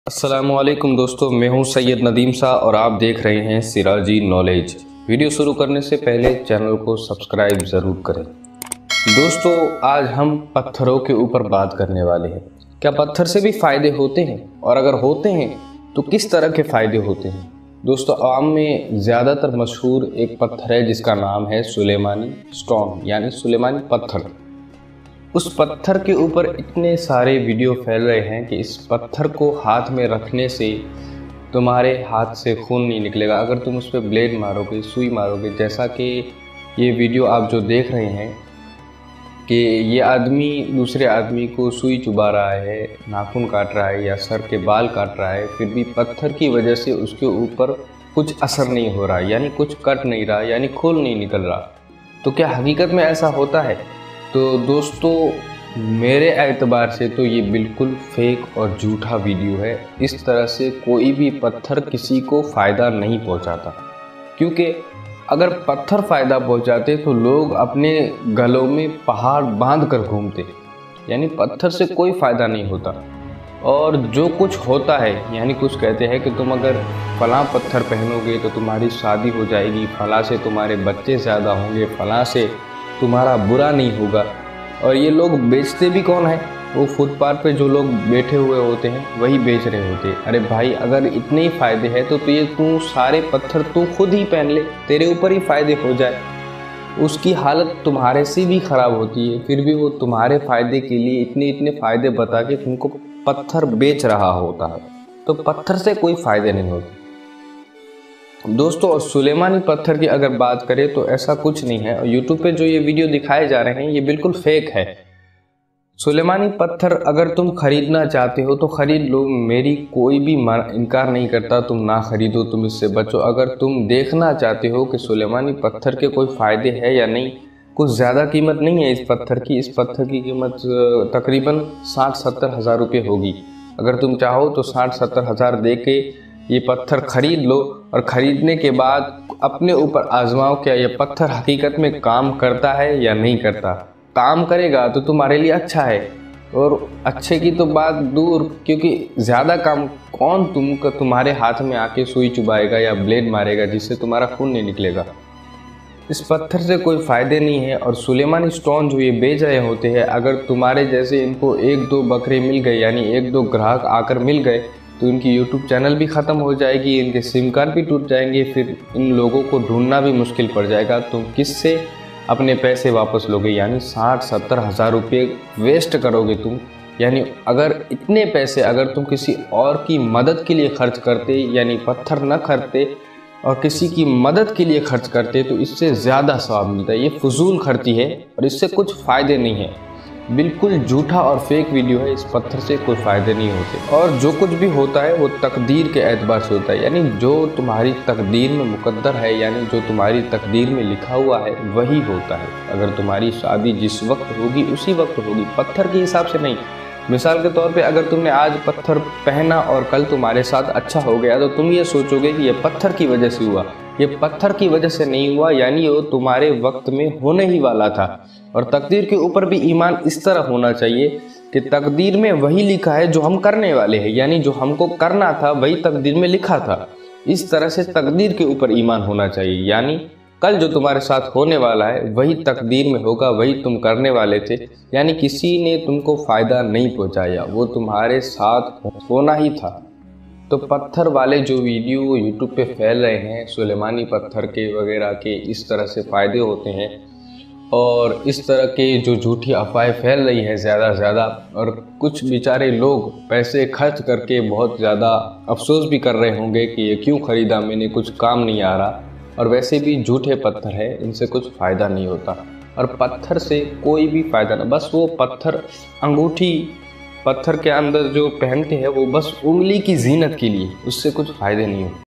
अस्सलामुअलैकुम दोस्तों, मैं हूं सैयद नदीम शाह और आप देख रहे हैं सिराजी नॉलेज। वीडियो शुरू करने से पहले चैनल को सब्सक्राइब ज़रूर करें। दोस्तों, आज हम पत्थरों के ऊपर बात करने वाले हैं। क्या पत्थर से भी फ़ायदे होते हैं, और अगर होते हैं तो किस तरह के फ़ायदे होते हैं? दोस्तों, आम में ज़्यादातर मशहूर एक पत्थर है जिसका नाम है सुलेमानी स्टोन यानी सुलेमानी पत्थर। उस पत्थर के ऊपर इतने सारे वीडियो फैल रहे हैं कि इस पत्थर को हाथ में रखने से तुम्हारे हाथ से खून नहीं निकलेगा अगर तुम उस पर ब्लेड मारोगे, सुई मारोगे। जैसा कि ये वीडियो आप जो देख रहे हैं कि ये आदमी दूसरे आदमी को सुई चुबा रहा है, नाखून काट रहा है या सर के बाल काट रहा है, फिर भी पत्थर की वजह से उसके ऊपर कुछ असर नहीं हो रहा, यानी कुछ कट नहीं रहा, यानी खून नहीं निकल रहा। तो क्या हकीकत में ऐसा होता है? तो दोस्तों, मेरे एतबार से तो ये बिल्कुल फेक और झूठा वीडियो है। इस तरह से कोई भी पत्थर किसी को फ़ायदा नहीं पहुंचाता, क्योंकि अगर पत्थर फ़ायदा पहुंचाते तो लोग अपने गलों में पहाड़ बांध कर घूमते, यानी पत्थर से कोई फ़ायदा नहीं होता। और जो कुछ होता है, यानी कुछ कहते हैं कि तुम अगर फलां पत्थर पहनोगे तो तुम्हारी शादी हो जाएगी, फलां से तुम्हारे बच्चे ज़्यादा होंगे, फलां से तुम्हारा बुरा नहीं होगा। और ये लोग बेचते भी कौन है? वो फुटपाथ पे जो लोग बैठे हुए होते हैं वही बेच रहे होते हैं। अरे भाई, अगर इतने ही फ़ायदे हैं तो ये तू सारे पत्थर तू खुद ही पहन ले, तेरे ऊपर ही फ़ायदे हो जाए। उसकी हालत तुम्हारे से भी ख़राब होती है, फिर भी वो तुम्हारे फ़ायदे के लिए इतने इतने फ़ायदे बता के तुमको पत्थर बेच रहा होता है। तो पत्थर से कोई फ़ायदे नहीं होते दोस्तों। और सुलेमानी पत्थर की अगर बात करें तो ऐसा कुछ नहीं है। और यूट्यूब पे जो ये वीडियो दिखाए जा रहे हैं ये बिल्कुल फेक है। सुलेमानी पत्थर अगर तुम खरीदना चाहते हो तो खरीद लो, मेरी कोई भी इनकार नहीं करता, तुम ना खरीदो, तुम इससे बचो। अगर तुम देखना चाहते हो कि सुलेमानी पत्थर के कोई फ़ायदे है या नहीं, कुछ ज़्यादा कीमत नहीं है इस पत्थर की। इस पत्थर की कीमत तकरीबन 60-70 हज़ार रुपये होगी। अगर तुम चाहो तो 60-70 हज़ार दे के ये पत्थर खरीद लो, और ख़रीदने के बाद अपने ऊपर आजमाओ क्या ये पत्थर हकीकत में काम करता है या नहीं करता। काम करेगा तो तुम्हारे लिए अच्छा है, और अच्छे की तो बात दूर, क्योंकि ज़्यादा काम कौन तुम्हारे हाथ में आके सुई चुभाएगा या ब्लेड मारेगा जिससे तुम्हारा खून नहीं निकलेगा। इस पत्थर से कोई फ़ायदे नहीं है। और सुलेमानी स्टोन जो ये बेच रहे होते हैं, अगर तुम्हारे जैसे इनको 1-2 बकरे मिल गए, यानी 1-2 ग्राहक आकर मिल गए, तो इनकी यूट्यूब चैनल भी ख़त्म हो जाएगी, इनके सिम कार्ड भी टूट जाएंगे, फिर इन लोगों को ढूंढना भी मुश्किल पड़ जाएगा। तुम किससे अपने पैसे वापस लोगे? यानी 60-70 हज़ार रुपये वेस्ट करोगे तुम। यानी अगर इतने पैसे अगर तुम किसी और की मदद के लिए खर्च करते, यानी पत्थर न खरीदते और किसी की मदद के लिए खर्च करते, तो इससे ज़्यादा सवाब मिलता है। ये फजूल खर्ची है और इससे कुछ फ़ायदे नहीं है। बिल्कुल झूठा और फेक वीडियो है। इस पत्थर से कोई फ़ायदे नहीं होते, और जो कुछ भी होता है वो तकदीर के एतबार से होता है। यानी जो तुम्हारी तकदीर में मुकद्दर है, यानी जो तुम्हारी तकदीर में लिखा हुआ है वही होता है। अगर तुम्हारी शादी जिस वक्त होगी उसी वक्त होगी, पत्थर के हिसाब से नहीं। मिसाल के तौर पे अगर तुमने आज पत्थर पहना और कल तुम्हारे साथ अच्छा हो गया, तो तुम ये सोचोगे कि ये पत्थर की वजह से हुआ। ये पत्थर की वजह से नहीं हुआ, यानी वो तुम्हारे वक्त में होने ही वाला था। और तकदीर के ऊपर भी ईमान इस तरह होना चाहिए कि तकदीर में वही लिखा है जो हम करने वाले हैं, यानी जो हमको करना था वही तकदीर में लिखा था। इस तरह से तकदीर के ऊपर ईमान होना चाहिए, यानी कल जो तुम्हारे साथ होने वाला है वही तकदीर में होगा, वही तुम करने वाले थे। यानी किसी ने तुमको फ़ायदा नहीं पहुंचाया, वो तुम्हारे साथ होना ही था। तो पत्थर वाले जो वीडियो यूट्यूब पे फैल रहे हैं, सुलेमानी पत्थर के वगैरह के इस तरह से फ़ायदे होते हैं, और इस तरह के जो झूठी अफवाहें फैल रही है ज़्यादा से ज़्यादा, और कुछ बेचारे लोग पैसे खर्च करके बहुत ज़्यादा अफसोस भी कर रहे होंगे कि ये क्यों ख़रीदा मैंने, कुछ काम नहीं आ रहा। और वैसे भी झूठे पत्थर है, इनसे कुछ फ़ायदा नहीं होता। और पत्थर से कोई भी फ़ायदा नहीं, बस वो पत्थर, अंगूठी पत्थर के अंदर जो पहनते हैं वो बस उंगली की जीनत के लिए, उससे कुछ फ़ायदे नहीं होते।